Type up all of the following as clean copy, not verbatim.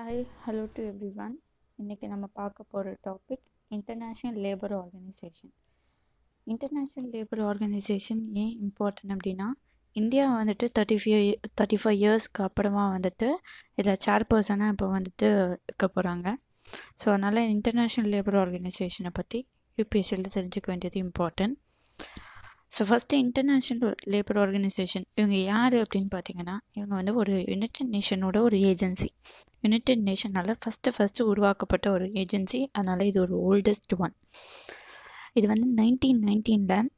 Hi hello to everyone. இன்றைக்கி நம்ம பார்க்க போகிற topic international labour organisation. International labour organisation ஏன் இம்பார்ட்டன்ட் அப்படின்னா, இந்தியா வந்துட்டு 35 இயர்ஸ்க்கு அப்புறமா வந்துட்டு இதில் சேர்பர்சனாக இப்போ வந்துட்டு இருக்க போகிறாங்க. ஸோ அதனால் இன்டர்நேஷ்னல் லேபர் ஆர்கனைசேஷனை பற்றி யூபிஎஸ்சியில் தெரிஞ்சுக்க வேண்டியது important. So first international labour organisation இவங்க யார் அப்படின்னு பார்த்தீங்கன்னா, இவங்க வந்து ஒரு யுனைடெட் நேஷனோட ஒரு ஏஜென்சி. யுனைடெட் நேஷனால் ஃபஸ்ட்டு உருவாக்கப்பட்ட ஒரு ஏஜென்சி. அதனால் இது ஒரு ஓல்டஸ்ட் ஒன். இது வந்து 1919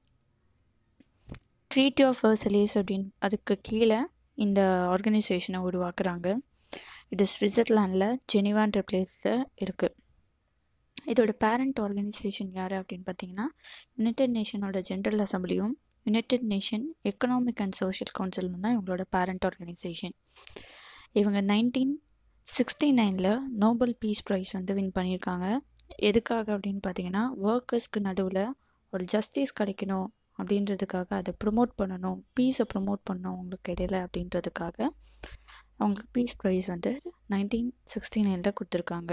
ட்ரீட்டி ஆஃப் வெர்சைலேஸ் அப்படின்னு அதுக்கு கீழே இந்த ஆர்கனைசேஷனை உருவாக்குறாங்க. இது ஸ்விட்சர்லாண்டில் ஜெனிவான்ற பிளேஸில் இருக்குது. இதோட பேரண்ட் ஆர்கனைசேஷன் யார் அப்படின்னு பார்த்தீங்கன்னா, யுனைடெட் நேஷனோட ஜென்ரல் அசம்பிளியும் united nation economic and social கவுன்சிலும் தான் இவங்களோட பேரண்ட் ஆர்கனைசேஷன். இவங்க 1969 நோபல் பீஸ் ப்ரைஸ் வந்து வின் பண்ணியிருக்காங்க. எதுக்காக அப்படின்னு பார்த்தீங்கன்னா, ஒர்க்கர்ஸ்க்கு நடுவில் ஒரு ஜஸ்டிஸ் கிடைக்கணும் அப்படின்றதுக்காக, அதை ப்ரொமோட் பண்ணணும், பீஸை ப்ரொமோட் பண்ணணும் அவங்களுக்கு இடையில அப்படின்றதுக்காக அவங்களுக்கு பீஸ் ப்ரைஸ் வந்து 1969 கொடுத்துருக்காங்க.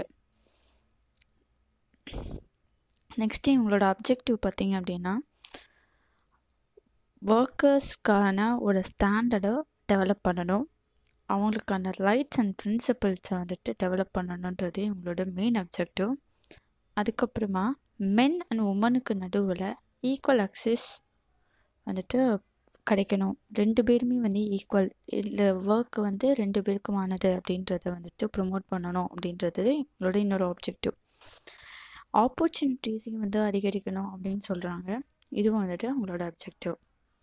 நெக்ஸ்ட்டு இவங்களோட அப்ஜெக்டிவ் பார்த்தீங்க அப்படின்னா, ஒர்க்கர்ஸ்க்கான ஒரு ஸ்டாண்டர்டை டெவலப் பண்ணணும், அவங்களுக்கான ரைட்ஸ் அண்ட் பிரின்சிபல்ஸை வந்துட்டு டெவலப் பண்ணணுன்றது இவங்களோட மெயின் அப்ஜெக்டிவ். அதுக்கப்புறமா மென் அண்ட் உமனுக்கு நடுவில் ஈக்குவல் அக்சஸ் வந்துட்டு கிடைக்கணும். 2 பேருமே வந்து ஈக்குவல், இல்லை ஒர்க் வந்து 2 பேருக்குமானது அப்படின்றத வந்துட்டு ப்ரொமோட் பண்ணணும் அப்படின்றது இவங்களோட இன்னொரு ஆப்ஜெக்டிவ். ஆப்பர்ச்சுனிட்டிஸையும் வந்து அதிகரிக்கணும் அப்படின்னு சொல்கிறாங்க. இதுவும் வந்துட்டு அவங்களோட அப்ஜெக்டிவ்.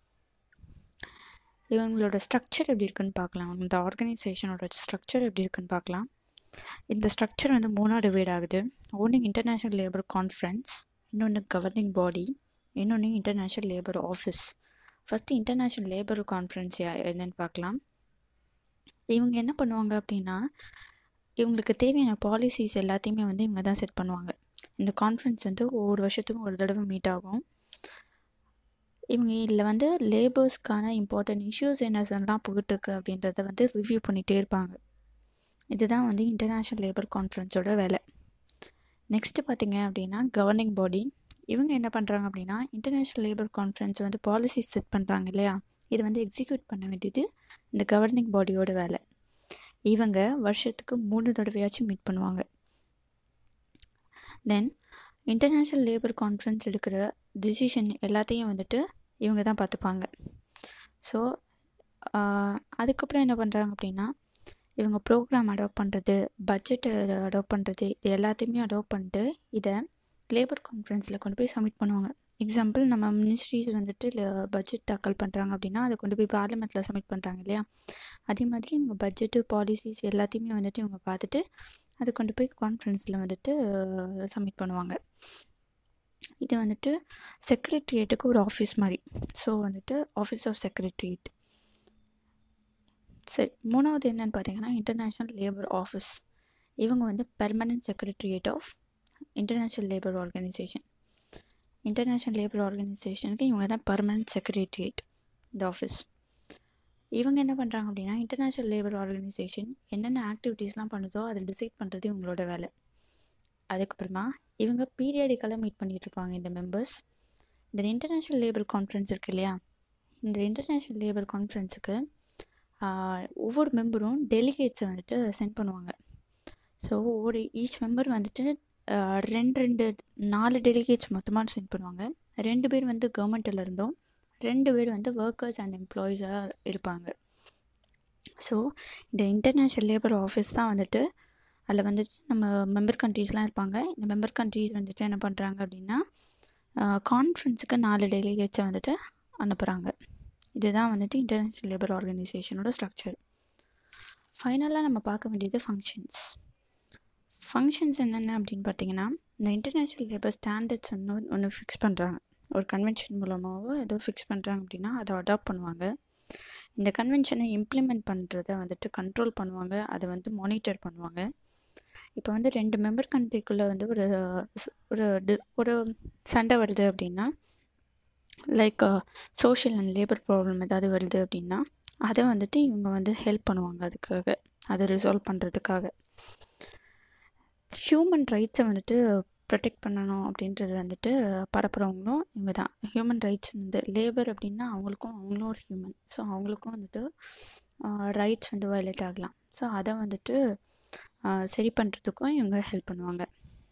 இவங்களோட ஸ்ட்ரக்சர் எப்படி இருக்குன்னு பார்க்கலாம். இந்த ஆர்கனைசேஷனோட ஸ்ட்ரக்சர் எப்படி இருக்குன்னு பார்க்கலாம். இந்த ஸ்ட்ரக்சர் வந்து 3 டிவைட் ஆகுது. ஒன்று இன்டர்நேஷ்னல் லேபர் கான்ஃபரன்ஸ், இன்னொன்று கவர்னிங் பாடி, இன்னொன்று international labour office. First international labour conference என்னன்னு பார்க்கலாம். இவங்க என்ன பண்ணுவாங்க அப்படின்னா, இவங்களுக்கு தேவையான பாலிசிஸ் எல்லாத்தையுமே வந்து இவங்க தான் செட் பண்ணுவாங்க. இந்த கான்ஃபரன்ஸ் வந்து ஒவ்வொரு வருஷத்துக்கும் ஒரு தடவை மீட் ஆகும். இவங்க இதில் வந்து லேபர்ஸ்க்கான இம்பார்ட்டன்ட் இஷ்யூஸ் என்னெல்லாம் போயிட்டுருக்கு அப்படின்றத வந்து ரிவ்யூ பண்ணிகிட்டே இருப்பாங்க. இதுதான் வந்து இன்டர்நேஷ்னல் லேபர் கான்ஃபரன்ஸோட வேலை. நெக்ஸ்ட்டு பார்த்தீங்க அப்படின்னா கவர்னிங் பாடி. இவங்க என்ன பண்ணுறாங்க அப்படின்னா, இன்டர்நேஷ்னல் லேபர் கான்ஃபரன்ஸ் வந்து பாலிசிஸ் செட் பண்ணுறாங்க இல்லையா, இது வந்து எக்ஸிக்யூட் பண்ண வேண்டியது இந்த கவர்னிங் பாடியோட வேலை. இவங்க வருஷத்துக்கு 3 தடவையாச்சும் மீட் பண்ணுவாங்க. தென் இன்டர்நேஷ்னல் லேபர் கான்ஃபரன்ஸ் எடுக்கிற டிசிஷன் எல்லாத்தையும் வந்துட்டு இவங்க தான் பார்த்துப்பாங்க. ஸோ அதுக்கப்புறம் என்ன பண்ணுறாங்க அப்படின்னா, இவங்க ப்ரோக்ராம் அடாப்ட் பண்ணுறது, பட்ஜெட்டை அடாப்ட் பண்ணுறது, இது எல்லாத்தையுமே அடாப்ட் பண்ணிட்டு இதை லேபர் கான்ஃபரன்ஸில் கொண்டு போய் சப்மிட் பண்ணுவாங்க. எக்ஸாம்பிள், நம்ம மினிஸ்ட்ரிஸ் வந்துட்டு பட்ஜெட் தாக்கல் பண்ணுறாங்க அப்படின்னா அதை கொண்டு போய் பார்லிமெண்ட்டில் சப்மிட் பண்ணுறாங்க இல்லையா, அதே மாதிரி இவங்க பட்ஜெட்டு பாலிசிஸ் எல்லாத்தையுமே வந்துட்டு இவங்க பார்த்துட்டு அதை கொண்டு போய் கான்ஃபரன்ஸில் வந்துட்டு சப்மிட் பண்ணுவாங்க. இது வந்துட்டு செக்ரட்டரியேட்டுக்கு ஒரு ஆஃபீஸ் மாதிரி. ஸோ வந்துட்டு ஆஃபீஸ் ஆஃப் செக்ரட்டரியேட். சரி, மூணாவது என்னன்னு பார்த்தீங்கன்னா இன்டர்நேஷ்னல் லேபர் ஆஃபீஸ். இவங்க வந்து permanent secretariat of international labour organisation. International labour ஆர்கனைசேஷனுக்கு இவங்க தான் பெர்மனன்ட் செக்ரட்டரியேட், இந்த ஆஃபீஸ். இவங்க என்ன பண்ணுறாங்க அப்படின்னா, இன்டர்நேஷ்னல் லேபர் ஆர்கனைசேஷன் என்னென்ன ஆக்டிவிட்டீஸ்லாம் பண்ணுதோ அதை டிசைட் பண்ணுறது இவங்களோட வேலை. அதுக்கப்புறமா இவங்க பீரியடிக்கலாக மீட் பண்ணிகிட்டு இருப்பாங்க இந்த மெம்பர்ஸ். இந்த இன்டர்நேஷ்னல் லேபர் கான்ஃபரன்ஸ் இருக்குது இல்லையா, இந்த இன்டர்நேஷ்னல் லேபர் கான்ஃபரன்ஸுக்கு ஒவ்வொரு மெம்பரும் டெலிகேட்ஸை வந்துட்டு சென்ட் பண்ணுவாங்க. ஸோ ஈச் மெம்பர் வந்துட்டு 4 டெலிகேட்ஸ் மொத்தமாக சென்ட் பண்ணுவாங்க. 2 பேர் வந்து கவர்மெண்ட்டில் இருந்தோம், 2 பேர் வந்து ஒர்க்கர்ஸ் அண்ட் எம்ப்ளாயீஸாக இருப்பாங்க. ஸோ இந்த இன்டர்நேஷ்னல் லேபர் ஆஃபீஸ் தான் வந்துட்டு அதில் வந்துட்டு நம்ம மெம்பர் கண்ட்ரீஸ்லாம் இருப்பாங்க. இந்த மெம்பர் கண்ட்ரீஸ் வந்துட்டு என்ன பண்ணுறாங்க அப்படின்னா, கான்ஃபரன்ஸுக்கு 4 டெலிகேட்ஸை வந்துட்டு அனுப்புகிறாங்க. இதுதான் வந்துட்டு இன்டர்நேஷ்னல் லேபர் ஆர்கனைசேஷனோட ஸ்ட்ரக்சர். ஃபைனலாக நம்ம பார்க்க வேண்டியது ஃபங்க்ஷன்ஸ் என்னென்ன அப்படின்னு பார்த்தீங்கன்னா, இந்த இன்டர்நேஷ்னல் லேபர் ஸ்டாண்டர்ட்ஸ் ஒன்று ஃபிக்ஸ் பண்ணுறாங்க. ஒரு கன்வென்ஷன் மூலமாகவோ ஏதோ ஃபிக்ஸ் பண்ணுறாங்க அப்படின்னா அதை அடாப்ட் பண்ணுவாங்க. இந்த கன்வென்ஷனை இம்ப்ளிமெண்ட் பண்ணுறத வந்துட்டு கண்ட்ரோல் பண்ணுவாங்க, அதை வந்து மானிட்டர் பண்ணுவாங்க. இப்போ வந்து 2 மெம்பர் கண்ட்ரிக்குள்ளே வந்து ஒரு சண்டை வருது அப்படின்னா, like social and labour problem ஏதாவது வருது அப்படின்னா, அதை வந்துட்டு இவங்க வந்து ஹெல்ப் பண்ணுவாங்க அதுக்காக. அதை ரிசால்வ் பண்ணுறதுக்காக. ஹியூமன் ரைட்ஸை வந்துட்டு ப்ரொடெக்ட் பண்ணணும் அப்படின்றது வந்துட்டு பரப்புகிறவங்களும் இவங்க தான். ஹியூமன் ரைட்ஸ் வந்து லேபர் அப்படின்னா அவங்களும் ஒரு ஹியூமன். ஸோ அவங்களுக்கும் வந்துட்டு ரைட்ஸ் வந்து வயலேட் ஆகலாம். ஸோ அதை வந்துட்டு சரி பண்ணுறதுக்கும் இவங்க ஹெல்ப் பண்ணுவாங்க.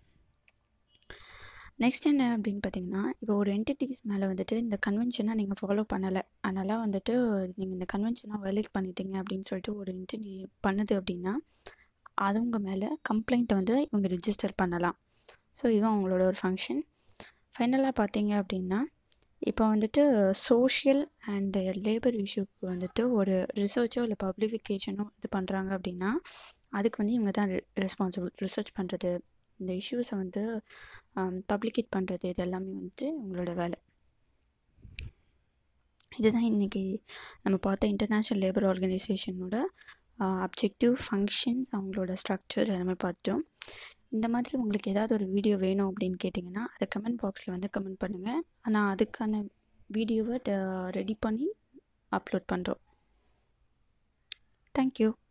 நெக்ஸ்ட் என்ன அப்படின்னு பார்த்தீங்கன்னா, இப்போ ஒரு என்டிட்டிஸ் மேலே வந்துட்டு இந்த கன்வென்ஷனை நீங்கள் ஃபாலோ பண்ணலை, அதனால் வந்துட்டு நீங்கள் இந்த கன்வென்ஷனை வயலேட் பண்ணிட்டீங்க அப்படின்னு சொல்லிட்டு ஒரு என்டிட்டி பண்ணுது அப்படின்னா அவங்க மேலே கம்ப்ளைண்ட்டை வந்து இவங்க ரிஜிஸ்டர் பண்ணலாம். ஸோ இதுவும் அவங்களோட ஒரு ஃபங்க்ஷன். ஃபைனலாக பார்த்தீங்க அப்படின்னா, இப்போ வந்துட்டு சோஷியல் அண்ட் லேபர் இஷ்யூக்கு வந்துட்டு ஒரு ரிசர்ச்சோ இல்லை பப்ளிஃபிகேஷனோ இது பண்ணுறாங்க அப்படின்னா அதுக்கு வந்து இவங்க தான் ரெஸ்பான்சிபிள். ரிசர்ச் பண்ணுறது, இந்த இஷ்யூஸை வந்து பப்ளிகேட் பண்ணுறது, இது எல்லாமே வந்துட்டு இவங்களோட வேலை. இதுதான் இன்றைக்கி நம்ம பார்த்த இன்டர்நேஷ்னல் லேபர் ஆர்கனைசேஷனோட அப்ஜெக்டிவ், ஃபங்க்ஷன்ஸ், அவங்களோட ஸ்ட்ரக்சர் எல்லாமே பார்த்தோம். இந்த மாதிரி உங்களுக்கு ஏதாவது ஒரு வீடியோ வேணும் அப்படின்னு கேட்டிங்கன்னா அதை கமெண்ட் பாக்ஸில் வந்து கமெண்ட் பண்ணுங்கள். நான் அதுக்கான வீடியோவை ரெடி பண்ணி அப்லோட் பண்ணுறோம். தேங்க்யூ.